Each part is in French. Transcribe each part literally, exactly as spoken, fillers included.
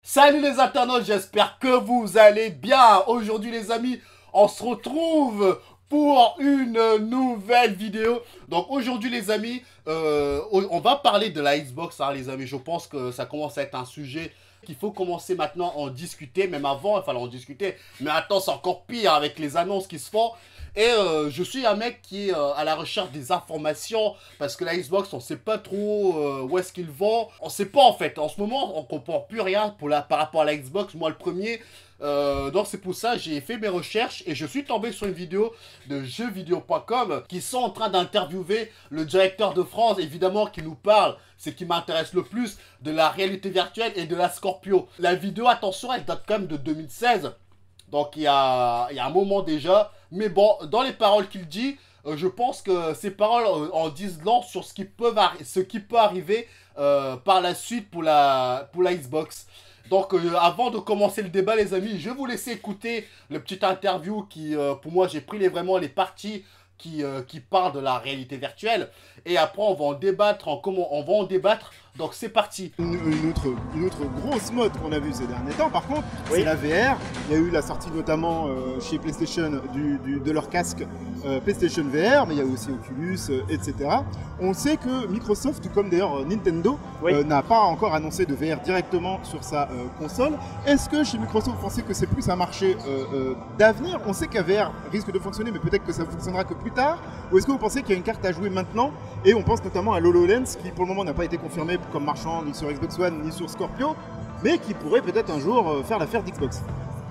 Salut les internautes, j'espère que vous allez bien. Aujourd'hui les amis, on se retrouve pour une nouvelle vidéo. Donc aujourd'hui les amis, euh, on va parler de la Xbox hein, les amis. Je pense que ça commence à être un sujet qu'il faut commencer maintenant à en discuter. Même avant, il fallait en discuter. Mais attends, c'est encore pire avec les annonces qui se font. Et euh, je suis un mec qui est euh, à la recherche des informations parce que la Xbox, on sait pas trop euh, où est-ce qu'ils vont. On sait pas en fait. En ce moment, on comprend plus rien pour la, par rapport à la Xbox. Moi, le premier. Euh, donc c'est pour ça j'ai fait mes recherches et je suis tombé sur une vidéo de jeux vidéo point com qui sont en train d'interviewer le directeur de France, évidemment, qui nous parle, ce qui m'intéresse le plus, de la réalité virtuelle et de la Scorpio. La vidéo, attention, elle date quand même de deux mille seize. Donc il y a, il y a un moment déjà. Mais bon, dans les paroles qu'il dit, euh, je pense que ces paroles euh, en disent long sur ce qui peut, ce qui peut arriver euh, par la suite pour la, pour la Xbox. Donc euh, avant de commencer le débat les amis, je vais vous laisser écouter le petit interview qui, euh, pour moi, j'ai pris les, vraiment les parties qui, euh, qui parlent de la réalité virtuelle. Et après on va en débattre, en comment on va en débattre. Donc c'est parti. Une, une, autre, une autre grosse mode qu'on a vue ces derniers temps, par contre, oui, c'est la V R. Il y a eu la sortie notamment euh, chez PlayStation du, du, de leur casque euh, PlayStation V R, mais il y a aussi Oculus, euh, et cetera. On sait que Microsoft, tout comme d'ailleurs Nintendo, oui, euh, n'a pas encore annoncé de V R directement sur sa euh, console. Est-ce que chez Microsoft, vous pensez que c'est plus un marché euh, euh, d'avenir? On sait qu'un V R risque de fonctionner, mais peut-être que ça ne fonctionnera que plus tard. Ou est-ce que vous pensez qu'il y a une carte à jouer maintenant? Et on pense notamment à l'HoloLens, qui pour le moment n'a pas été confirmé comme marchand ni sur Xbox One ni sur Scorpio, mais qui pourrait peut-être un jour euh, faire l'affaire d'Xbox.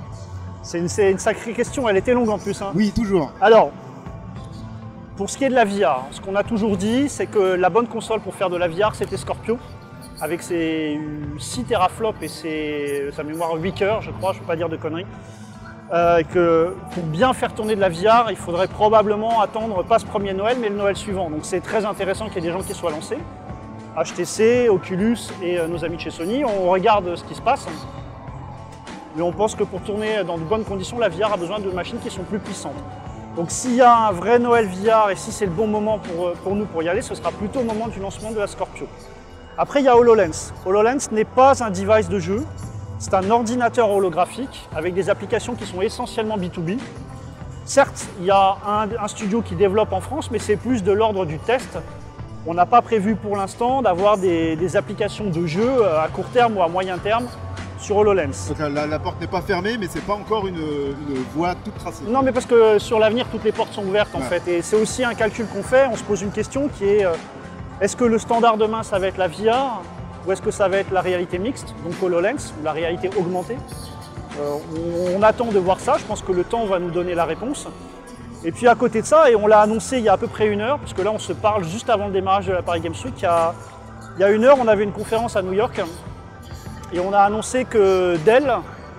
C'est une, une sacrée question, elle était longue en plus. Hein. Oui, toujours. Alors, pour ce qui est de la V R, ce qu'on a toujours dit, c'est que la bonne console pour faire de la V R, c'était Scorpio, avec ses six teraflops et ses, sa mémoire huit cœurs, je crois, je ne veux pas dire de conneries. Euh, que pour bien faire tourner de la V R, il faudrait probablement attendre pas ce premier Noël, mais le Noël suivant. Donc c'est très intéressant qu'il y ait des gens qui soient lancés. H T C, Oculus et euh, nos amis de chez Sony, on regarde ce qui se passe. Mais on pense que pour tourner dans de bonnes conditions, la V R a besoin de machines qui sont plus puissantes. Donc s'il y a un vrai Noël V R et si c'est le bon moment pour, pour nous pour y aller, ce sera plutôt au moment du lancement de la Scorpio. Après, il y a HoloLens. HoloLens n'est pas un device de jeu. C'est un ordinateur holographique avec des applications qui sont essentiellement B deux B. Certes, il y a un, un studio qui développe en France, mais c'est plus de l'ordre du test. On n'a pas prévu pour l'instant d'avoir des, des applications de jeu à court terme ou à moyen terme sur HoloLens. Donc la, la porte n'est pas fermée, mais c'est pas encore une, une voie toute tracée. Non, mais parce que sur l'avenir, toutes les portes sont ouvertes en ouais. fait. Et c'est aussi un calcul qu'on fait. On se pose une question qui est, euh, est-ce que le standard demain, ça va être la V R? Ou est-ce que ça va être la réalité mixte, donc HoloLens, ou la réalité augmentée? euh, on, on attend de voir ça, je pense que le temps va nous donner la réponse. Et puis à côté de ça, et on l'a annoncé il y a à peu près une heure, parce que là on se parle juste avant le démarrage de la Paris Games Week, il y a, il y a une heure on avait une conférence à New York, et on a annoncé que Dell,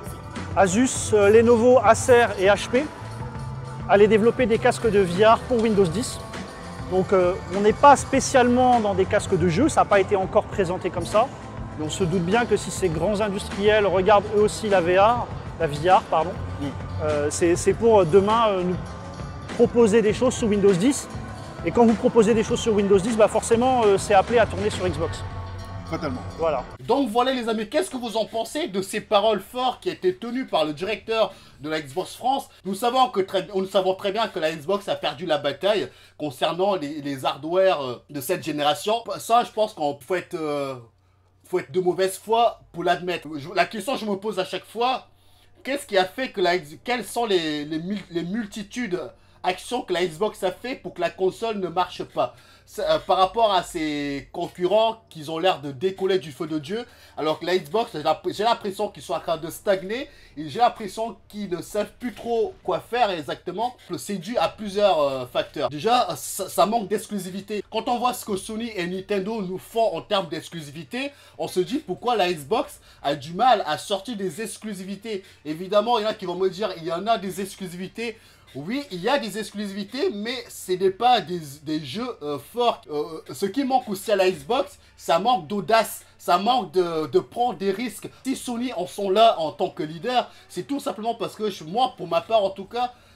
Asus, Lenovo, Acer et H P allaient développer des casques de V R pour Windows dix. Donc euh, on n'est pas spécialement dans des casques de jeu, ça n'a pas été encore présenté comme ça. Mais on se doute bien que si ces grands industriels regardent eux aussi la V R, la V R, pardon, mm. euh, c'est pour demain euh, nous proposer des choses sous Windows dix. Et quand vous proposez des choses sur Windows dix, bah forcément euh, c'est appelé à tourner sur Xbox. Totalement. Voilà. Donc voilà les amis, qu'est-ce que vous en pensez de ces paroles fortes qui étaient tenues par le directeur de la Xbox France? Nous savons, que très, nous savons très bien que la Xbox a perdu la bataille concernant les, les hardware de cette génération. Ça, je pense qu'il faut être, euh, faut être de mauvaise foi pour l'admettre. La question que je me pose à chaque fois, qu'est-ce qui a fait que la quelles sont les, les, les multitudes actions que la Xbox a fait pour que la console ne marche pas? Euh, par rapport à ses concurrents qui ont l'air de décoller du feu de Dieu, alors que la Xbox, j'ai l'impression qu'ils sont en train de stagner et j'ai l'impression qu'ils ne savent plus trop quoi faire exactement. C'est dû à plusieurs euh, facteurs. Déjà, ça, ça manque d'exclusivité. Quand on voit ce que Sony et Nintendo nous font en termes d'exclusivité, on se dit pourquoi la Xbox a du mal à sortir des exclusivités. Évidemment, il y en a qui vont me dire il y en a des exclusivités. Oui, il y a des exclusivités, mais ce n'est pas des, des jeux euh, forts. Euh, ce qui manque aussi à la Xbox, ça manque d'audace, ça manque de, de prendre des risques. Si Sony en sont là en tant que leader, c'est tout simplement parce que je, moi, pour ma part en tout cas,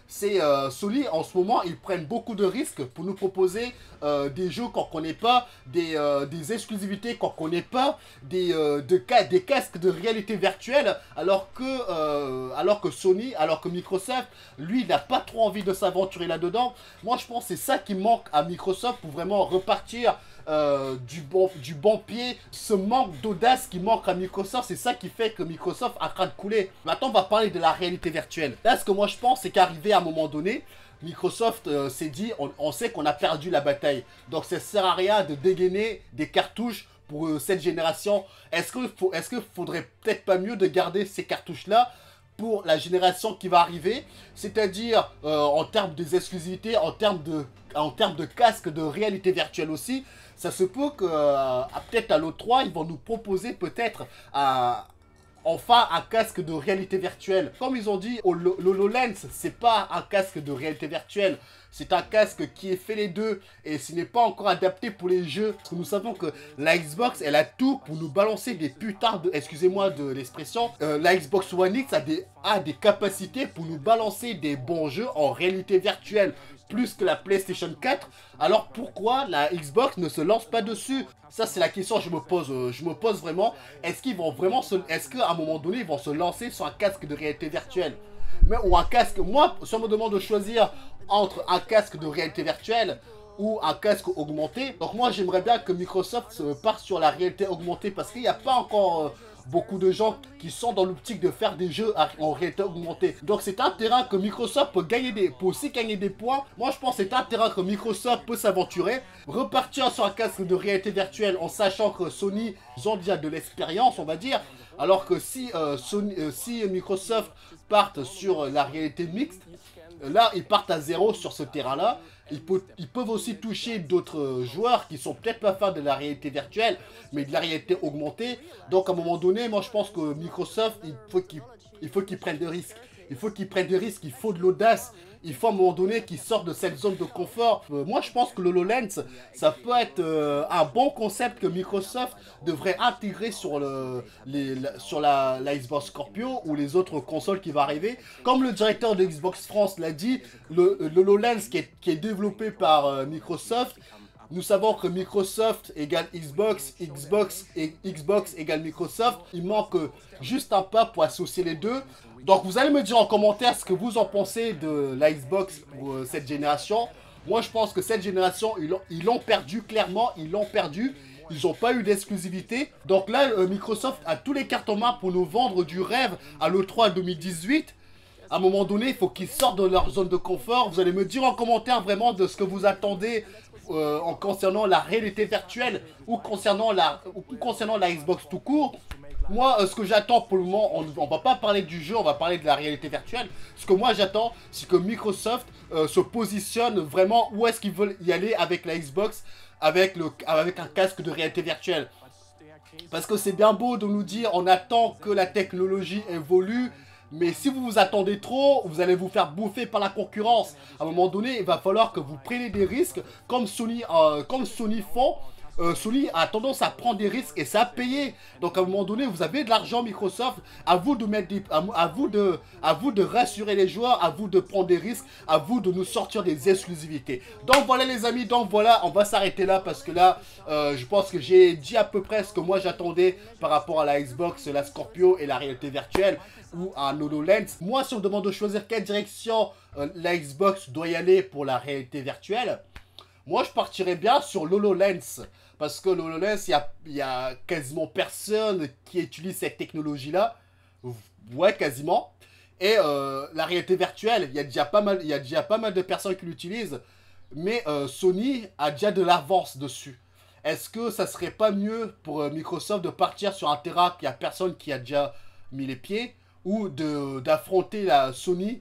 c'est euh, Sony en ce moment, ils prennent beaucoup de risques pour nous proposer euh, des jeux qu'on ne connaît pas, des, euh, des exclusivités qu'on ne connaît pas, des, euh, de, des casques de réalité virtuelle, alors que, euh, alors que Sony, alors que Microsoft, lui, il n'a pas trop envie de s'aventurer là-dedans. Moi, je pense que c'est ça qui manque à Microsoft pour vraiment repartir Euh, du, bon, du bon pied. Ce manque d'audace qui manque à Microsoft, c'est ça qui fait que Microsoft a train de couler. Maintenant, on va parler de la réalité virtuelle. Là, ce que moi je pense, c'est qu'arrivé à un moment donné, Microsoft euh, s'est dit, on, on sait qu'on a perdu la bataille. Donc, ça sert à rien de dégainer des cartouches pour euh, cette génération. Est-ce qu'il faut, est-ce qu'il faudrait peut-être pas mieux de garder ces cartouches-là pour la génération qui va arriver, c'est-à-dire euh, en termes des exclusivités, en termes de, en termes de casques de réalité virtuelle aussi. Ça se peut que euh, peut-être à l'O trois, ils vont nous proposer peut-être un, enfin un casque de réalité virtuelle. Comme ils ont dit, l'HoloLens, c'est pas un casque de réalité virtuelle. C'est un casque qui est fait les deux et ce n'est pas encore adapté pour les jeux. Parce que nous savons que la Xbox, elle a tout pour nous balancer des putains de... Excusez-moi de l'expression. Euh, la Xbox One X a des, a des capacités pour nous balancer des bons jeux en réalité virtuelle. Plus que la PlayStation quatre. Alors pourquoi la Xbox ne se lance pas dessus? Ça c'est la question que je me pose, euh, je me pose vraiment. Est-ce qu'ils vont vraiment se... Est-ce qu'à un moment donné ils vont se lancer sur un casque de réalité virtuelle? Mais, ou un casque... Moi, si on me demande de choisir entre un casque de réalité virtuelle ou un casque augmenté, donc moi j'aimerais bien que Microsoft parte sur la réalité augmentée parce qu'il n'y a pas encore... Euh, beaucoup de gens qui sont dans l'optique de faire des jeux en réalité augmentée. Donc c'est un terrain que Microsoft peut gagner des, peut aussi gagner des points. Moi je pense que c'est un terrain que Microsoft peut s'aventurer. Repartir sur un casque de réalité virtuelle en sachant que Sony, ils ont déjà de l'expérience on va dire. Alors que si, euh, Sony, euh, si Microsoft partent sur la réalité mixte, là ils partent à zéro sur ce terrain-là. Ils, peut, ils peuvent aussi toucher d'autres joueurs qui sont peut-être pas fans de la réalité virtuelle, mais de la réalité augmentée. Donc à un moment donné, moi je pense que Microsoft, il faut qu'il il faut qu'ils prennent des risques. Il faut qu'ils prennent des risques, il faut de l'audace. Il faut à un moment donné qu'ils sortent de cette zone de confort. Euh, moi je pense que le HoloLens, ça peut être euh, un bon concept que Microsoft devrait intégrer sur, le, les, la, sur la, la Xbox Scorpio ou les autres consoles qui vont arriver. Comme le directeur de Xbox France l'a dit, le, le HoloLens qui est, qui est développé par euh, Microsoft, nous savons que Microsoft égale Xbox, Xbox et Xbox égale Microsoft. Il manque juste un pas pour associer les deux. Donc vous allez me dire en commentaire ce que vous en pensez de la Xbox pour euh, cette génération. Moi je pense que cette génération, ils l'ont perdu clairement, ils l'ont perdu. Ils n'ont pas eu d'exclusivité. Donc là, euh, Microsoft a tous les cartes en main pour nous vendre du rêve à l'E trois deux mille dix-huit. À un moment donné, il faut qu'ils sortent de leur zone de confort. Vous allez me dire en commentaire vraiment de ce que vous attendez euh, en concernant la réalité virtuelle ou concernant la, ou concernant la Xbox tout court. Moi, euh, ce que j'attends pour le moment, on ne va pas parler du jeu, on va parler de la réalité virtuelle. Ce que moi j'attends, c'est que Microsoft euh, se positionne vraiment où est-ce qu'ils veulent y aller avec la Xbox, avec, le, avec un casque de réalité virtuelle. Parce que c'est bien beau de nous dire, on attend que la technologie évolue, mais si vous vous attendez trop, vous allez vous faire bouffer par la concurrence. À un moment donné, il va falloir que vous preniez des risques, comme Sony, euh, comme Sony font. Euh, Sony a tendance à prendre des risques et ça a payé. Donc à un moment donné, vous avez de l'argent Microsoft, à vous de mettre des, à, à vous de, à vous de rassurer les joueurs, à vous de prendre des risques, à vous de nous sortir des exclusivités. Donc voilà les amis, donc voilà, on va s'arrêter là parce que là, euh, je pense que j'ai dit à peu près ce que moi j'attendais par rapport à la Xbox, la Scorpio et la réalité virtuelle ou un HoloLens. Moi, si on me demande de choisir quelle direction euh, la Xbox doit y aller pour la réalité virtuelle, moi je partirais bien sur l'HoloLens. Parce que l'HoloLens, il y a, y a quasiment personne qui utilise cette technologie-là. Ouais, quasiment. Et euh, la réalité virtuelle, il y a déjà pas mal, il y a déjà pas mal de personnes qui l'utilisent. Mais euh, Sony a déjà de l'avance dessus. Est-ce que ça serait pas mieux pour euh, Microsoft de partir sur un terrain qu'il n'y a personne qui a déjà mis les pieds, ou d'affronter la Sony,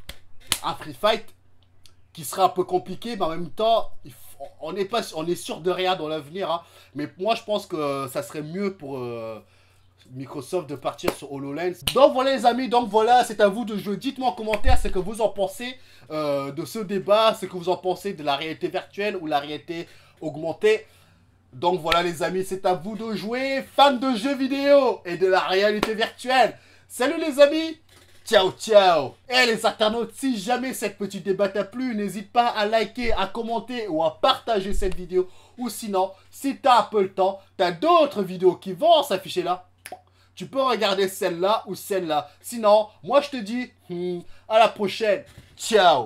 un free fight, qui sera un peu compliqué, mais en même temps, il faut On est, pas, on est sûr de rien dans l'avenir, hein. Mais moi je pense que euh, ça serait mieux pour euh, Microsoft de partir sur HoloLens. Donc voilà les amis, donc voilà, c'est à vous de jouer. Dites-moi en commentaire ce que vous en pensez euh, de ce débat, ce que vous en pensez de la réalité virtuelle ou la réalité augmentée. Donc voilà les amis, c'est à vous de jouer, fans de jeux vidéo et de la réalité virtuelle. Salut les amis! Ciao, ciao. Et les internautes, si jamais cette petite débat t'a plu, n'hésite pas à liker, à commenter ou à partager cette vidéo. Ou sinon, si t'as un peu le temps, t'as d'autres vidéos qui vont s'afficher là. Tu peux regarder celle-là ou celle-là. Sinon, moi je te dis, hmm, à la prochaine. Ciao.